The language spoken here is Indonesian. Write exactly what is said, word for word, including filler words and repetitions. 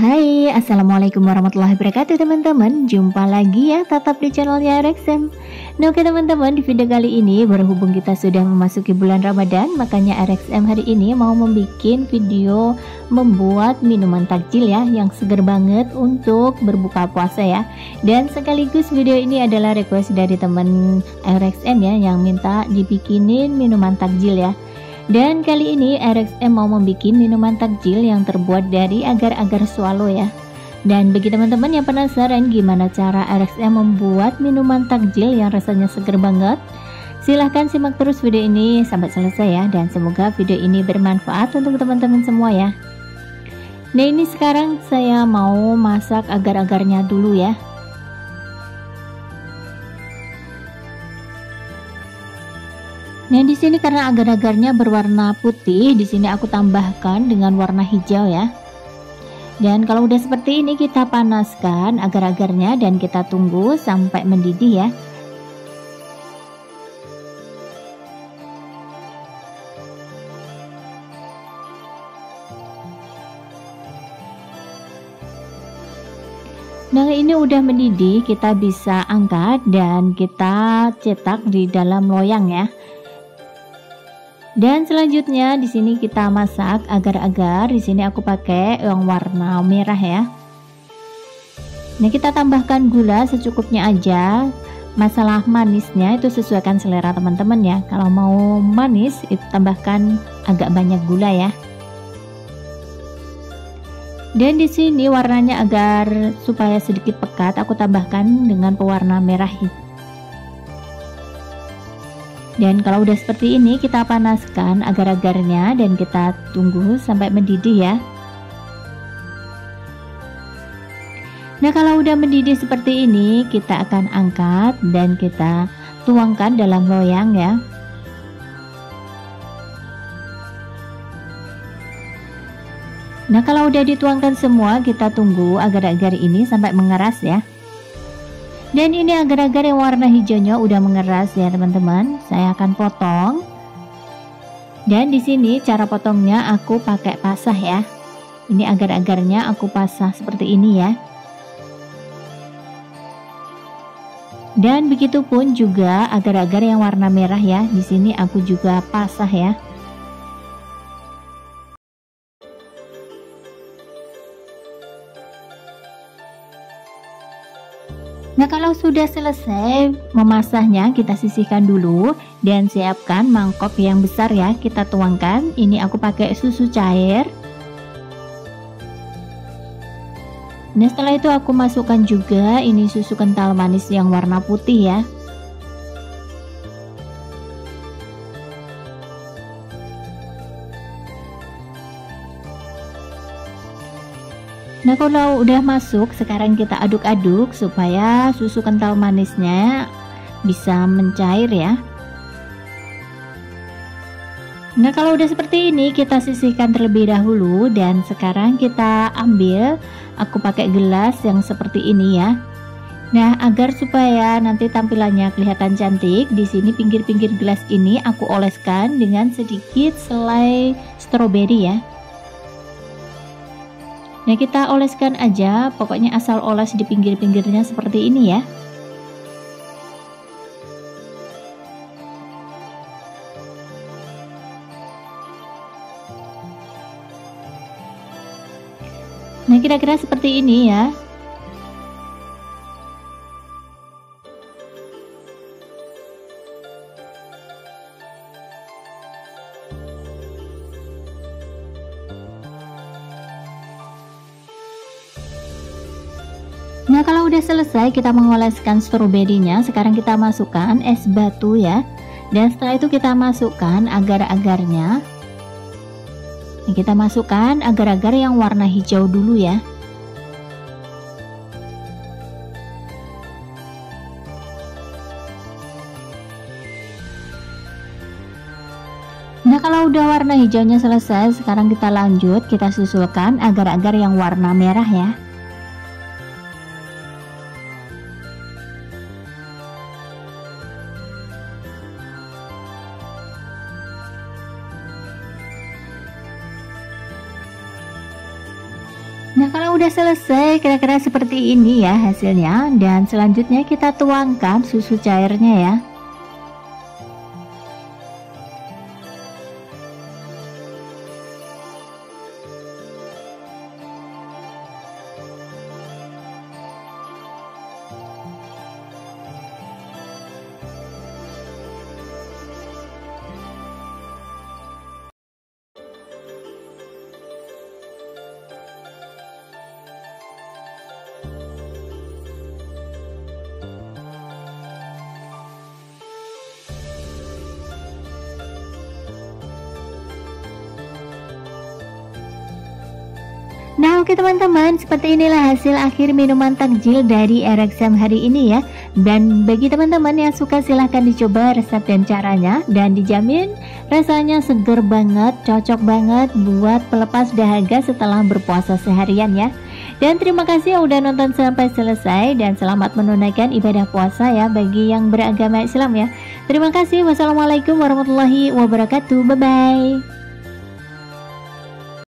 Hai, Assalamualaikum warahmatullahi wabarakatuh teman-teman. Jumpa lagi ya tetap di channelnya R X M. Nah oke teman-teman, di video kali ini berhubung kita sudah memasuki bulan Ramadan, makanya R X M hari ini mau membuat video membuat minuman takjil ya, yang seger banget untuk berbuka puasa ya. Dan sekaligus video ini adalah request dari teman R X M ya, yang minta dibikinin minuman takjil ya. Dan kali ini R X M mau membuat minuman takjil yang terbuat dari agar-agar swallow ya. Dan bagi teman-teman yang penasaran gimana cara R X M membuat minuman takjil yang rasanya seger banget, silahkan simak terus video ini sampai selesai ya. Dan semoga video ini bermanfaat untuk teman-teman semua ya. Nah ini sekarang saya mau masak agar-agarnya dulu ya. Nah di sini karena agar-agarnya berwarna putih, di sini aku tambahkan dengan warna hijau ya. Dan kalau udah seperti ini kita panaskan agar-agarnya dan kita tunggu sampai mendidih ya. Nah ini udah mendidih, kita bisa angkat dan kita cetak di dalam loyang ya. Dan selanjutnya di sini kita masak agar-agar. Di sini aku pakai yang warna merah ya. Nah kita tambahkan gula secukupnya aja. Masalah manisnya itu sesuaikan selera teman-teman ya. Kalau mau manis itu tambahkan agak banyak gula ya. Dan di sini warnanya agar supaya sedikit pekat, aku tambahkan dengan pewarna merah. Dan kalau udah seperti ini kita panaskan agar-agarnya dan kita tunggu sampai mendidih ya. Nah kalau udah mendidih seperti ini kita akan angkat dan kita tuangkan dalam loyang ya. Nah kalau udah dituangkan semua kita tunggu agar-agar ini sampai mengeras ya. Dan ini agar-agar yang warna hijaunya udah mengeras ya teman-teman. Saya akan potong. Dan di sini cara potongnya aku pakai pasah ya. Ini agar-agarnya aku pasah seperti ini ya. Dan begitu pun juga agar-agar yang warna merah ya. Di sini aku juga pasah ya. Nah kalau sudah selesai memasahnya kita sisihkan dulu dan siapkan mangkok yang besar ya, kita tuangkan. Ini aku pakai susu cair. Nah setelah itu aku masukkan juga ini susu kental manis yang warna putih ya. Nah kalau udah masuk sekarang kita aduk-aduk supaya susu kental manisnya bisa mencair ya. Nah kalau udah seperti ini kita sisihkan terlebih dahulu dan sekarang kita ambil, aku pakai gelas yang seperti ini ya. Nah agar supaya nanti tampilannya kelihatan cantik, di sini pinggir-pinggir gelas ini aku oleskan dengan sedikit selai stroberi ya. Nah kita oleskan aja, pokoknya asal oles di pinggir-pinggirnya seperti ini ya. Nah kira-kira seperti ini ya. Nah kalau udah selesai kita mengoleskan stroberinya, sekarang kita masukkan es batu ya. Dan setelah itu kita masukkan agar-agarnya. Nah, kita masukkan agar-agar yang warna hijau dulu ya. Nah kalau udah warna hijaunya selesai, sekarang kita lanjut, kita susulkan agar-agar yang warna merah ya. Nah, kalau udah selesai kira-kira seperti ini ya hasilnya, dan selanjutnya kita tuangkan susu cairnya ya. Nah, oke teman-teman, seperti inilah hasil akhir minuman takjil dari R X M hari ini ya. Dan bagi teman-teman yang suka silahkan dicoba resep dan caranya, dan dijamin rasanya seger banget, cocok banget buat pelepas dahaga setelah berpuasa seharian ya. Dan terima kasih yang udah nonton sampai selesai, dan selamat menunaikan ibadah puasa ya bagi yang beragama Islam ya. Terima kasih. Wassalamualaikum warahmatullahi wabarakatuh. Bye bye.